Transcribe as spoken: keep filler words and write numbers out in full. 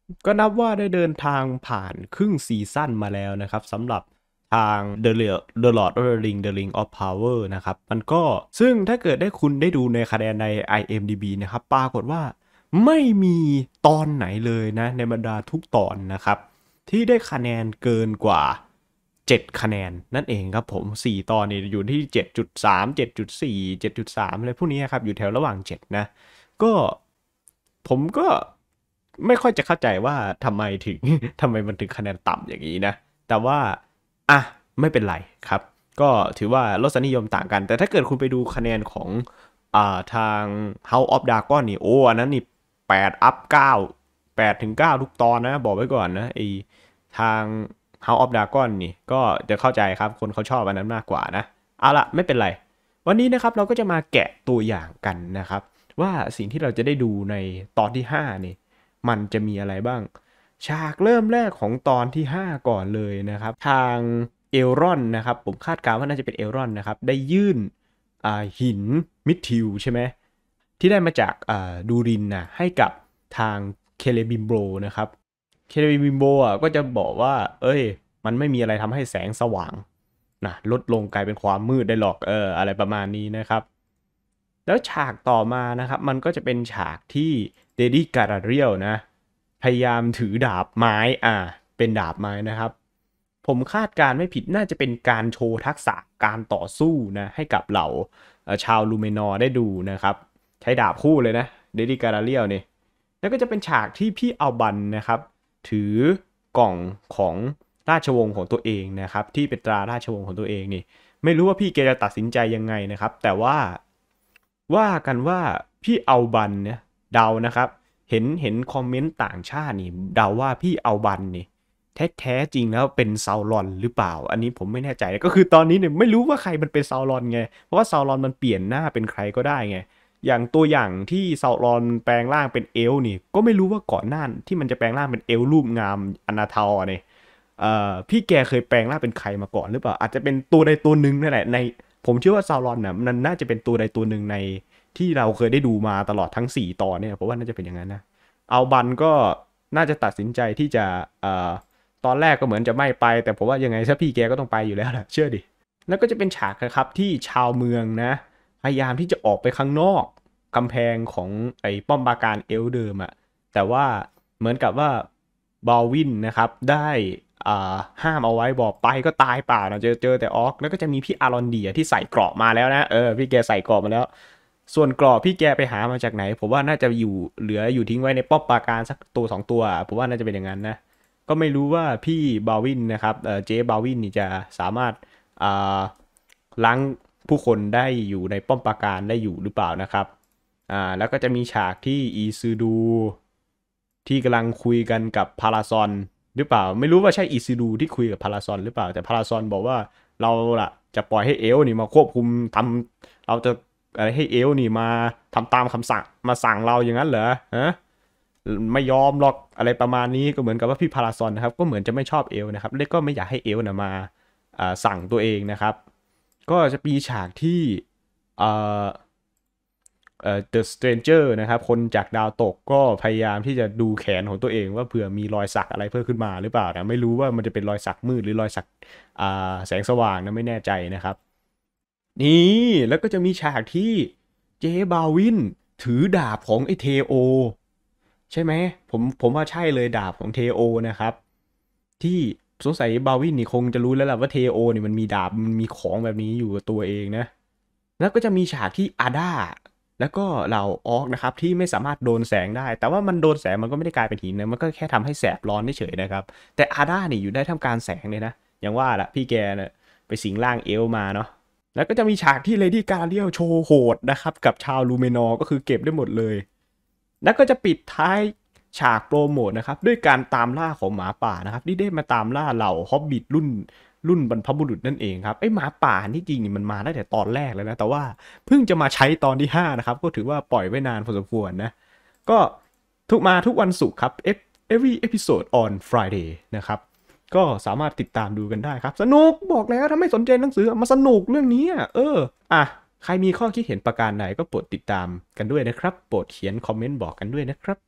ก็นับว่าได้เดินทางผ่านครึ่งซีซั่นมาแล้วนะครับสำหรับทาง The Lord The Lord of the Ring The Ring of Power นะครับมันก็ซึ่งถ้าเกิดได้คุณได้ดูในคะแนนใน ไอ เอ็ม ดี บี นะครับปรากฏว่าไม่มีตอนไหนเลยนะในบรรดาทุกตอนนะครับที่ได้คะแนนเกินกว่าเจ็ดคะแนนนั่นเองครับผมสี่ตอนนี่อยู่ที่ เจ็ดจุดสาม เจ็ดจุดสี่ เจ็ดจุดสาม อะไรพวกนี้ครับอยู่แถวระหว่างเจ็ดนะก็ผมก็ ไม่ค่อยจะเข้าใจว่าทำไมถึง ทำไมมันถึงคะแนนต่ำอย่างนี้นะแต่ว่าอ่ะไม่เป็นไรครับก็ถือว่ารสนิยมต่างกันแต่ถ้าเกิดคุณไปดูคะแนนของอ่าทาง House of Dragon นี่โอ้อันนั้นนี่แปดอัพเก้า แปดถึงเก้าทุกตอนนะบอกไว้ก่อนนะไอทาง House of Dragon นี่ก็จะเข้าใจครับคนเขาชอบอันนั้นมากกว่านะเอาละไม่เป็นไรวันนี้นะครับเราก็จะมาแกะตัวอย่างกันนะครับว่าสิ่งที่เราจะได้ดูในตอนที่ห้านี่มันจะมีอะไรบ้างฉากเริ่มแรกของตอนที่ห้าก่อนเลยนะครับทางเอลรอนนะครับผมคาดการณ์ว่าน่าจะเป็นเอลรอนนะครับได้ยื่นหินมิดทิลใช่ไหมที่ได้มาจากดูรินนะให้กับทางเคเลบิมโบนะครับเคเลบิมโบอ่ะก็จะบอกว่าเอ้ยมันไม่มีอะไรทำให้แสงสว่างนะลดลงกลายเป็นความมืดได้หรอกเอออะไรประมาณนี้นะครับแล้วฉากต่อมานะครับมันก็จะเป็นฉากที่เดดี้การาเรียลนะพยายามถือดาบไม้อ่าเป็นดาบไม้นะครับผมคาดการไม่ผิดน่าจะเป็นการโชว์ทักษะการต่อสู้นะให้กับเหล่าชาวลูเมนอร์ได้ดูนะครับใช้ดาบคู่เลยนะเดดี้การาเรียลนี่แล้วก็จะเป็นฉากที่พี่อัลบันนะครับถือกล่องของราชวงศ์ของตัวเองนะครับที่เป็นตราราชวงศ์ของตัวเองนี่ไม่รู้ว่าพี่แกจะตัดสินใจยังไงนะครับแต่ว่าว่ากันว่าพี่อัลบันเนี่ยเดานะครับเห็นเห็นคอมเมนต์ต่างชาตินี่เดาว่าพี่อัลบันนี่แท้แท้จริงแล้วเป็นซาวรอนหรือเปล่าอันนี้ผมไม่แน่ใจก็คือตอนนี้เนี่ยไม่รู้ว่าใครมันเป็นซาวรอนไงเพราะว่าซาวรอนมันเปลี่ยนหน้าเป็นใครก็ได้ไงอย่างตัวอย่างที่ซาวรอนแปลงร่างเป็นเอลนี่ก็ไม่รู้ว่าก่อนหน้าที่มันจะแปลงร่างเป็นเอลรูปงามอนาทอเนี่ยเอ่อพี่แกเคยแปลงร่างเป็นใครมาก่อนหรือเปล่าอาจจะเป็นตัวใดตัวหนึ่งนั่นแหละในผมเชื่อว่าซาวรอนน่ะมันน่าจะเป็นตัวใดตัวหนึ่งในที่เราเคยได้ดูมาตลอดทั้งสี่ตอนเนี่ยเพราะว่าน่าจะเป็นอย่างนั้นนะอัลบันก็น่าจะตัดสินใจที่จะเอ่อตอนแรกก็เหมือนจะไม่ไปแต่ผมว่ายังไงถ้าพี่แกก็ต้องไปอยู่แล้วแหละเชื่อดิแล้วก็จะเป็นฉากนะครับที่ชาวเมืองนะพยายามที่จะออกไปข้างนอกกำแพงของไอ้ป้อมปราการเอลเดิมอะแต่ว่าเหมือนกับว่าบาวินนะครับได้อ่าห้ามเอาไว้บอกไปก็ตายเปล่านะเจอเจอแต่ออกแล้วก็จะมีพี่อารอนเดียที่ใส่เกราะมาแล้วนะเออพี่แกใส่เกราะมาแล้วส่วนเกราะพี่แกไปหามาจากไหนผมว่าน่าจะอยู่เหลืออยู่ทิ้งไว้ในป้อมปราการสักตัวสองตัวผมว่าน่าจะเป็นอย่างนั้นนะก็ไม่รู้ว่าพี่บาวินนะครับเออเจ๊บาวินนี่จะสามารถอ่าล้างผู้คนได้อยู่ในป้อมปราการได้อยู่หรือเปล่านะครับอ่าแล้วก็จะมีฉากที่อีซูดูที่กำลังคุยกันกับพาราซอนหรือเปล่าไม่รู้ว่าใช่อีซูดูที่คุยกับพาราซอนหรือเปล่าแต่พาราซอนบอกว่าเราล่ะจะปล่อยให้เอลนี่มาควบคุมทำเราจะอะไรให้เอลนี่มาทำตามคำสั่งมาสั่งเราอย่างนั้นเหรอฮะไม่ยอมหรอกอะไรประมาณนี้ก็เหมือนกับว่าพี่พาราซอนนะครับก็เหมือนจะไม่ชอบเอลนะครับแล้วก็ไม่อยากให้เอลนะมาสั่งตัวเองนะครับก็จะมีฉากที่เอ่อ เอ่อ The Stranger นะครับคนจากดาวตกก็พยายามที่จะดูแขนของตัวเองว่าเผื่อมีรอยสักอะไรเพิ่มขึ้นมาหรือเปล่านะไม่รู้ว่ามันจะเป็นรอยสักมืดหรือรอยสักอ่าแสงสว่างนะไม่แน่ใจนะครับนี่แล้วก็จะมีฉากที่เจบาวินถือดาบของไอเทโอใช่ไหมผมผมว่าใช่เลยดาบของเทโอนะครับที่สงสัยบาวินนี่คงจะรู้แล้วแหละว่าเทโอนี่มันมีดาบมันมีของแบบนี้อยู่กับตัวเองนะแล้วก็จะมีฉากที่อาด้า แล้วก็เหล่าออกนะครับที่ไม่สามารถโดนแสงได้แต่ว่ามันโดนแสงมันก็ไม่ได้กลายเป็นหินนะมันก็แค่ทำให้แสบร้อนเฉยๆนะครับแต่อาด้านี่อยู่ได้ทำการแสงเลยนะอย่างว่าละพี่แกเนี่ยไปสิงร่างเอลมาเนาะแล้วก็จะมีฉากที่เลดี้กาเรียลโชว์โหดนะครับกับชาวลูเมนอร์ก็คือเก็บได้หมดเลยแล้วก็จะปิดท้ายฉากโปรโมทนะครับด้วยการตามล่าของหมาป่านะครับที่ได้มาตามล่าเหล่าฮอบบิทรุ่นรุ่นบรรพบุรุษนั่นเองครับไอ้หมาป่าที่จริงนี่มันมาได้แต่ตอนแรกแล้วนะแต่ว่าเพิ่งจะมาใช้ตอนที่ห้านะครับก็ถือว่าปล่อยไว้นานพอสมควรนะก็ทุกมาทุกวันศุกร์ครับ every episode on Friday นะครับก็สามารถติดตามดูกันได้ครับสนุกบอกแล้วถ้าไม่สนใจหนังสือมาสนุกเรื่องนี้เอออ่ะใครมีข้อคิดเห็นประการใดก็โปรดติดตามกันด้วยนะครับโปรดเขียนคอมเมนต์บอกกันด้วยนะครับ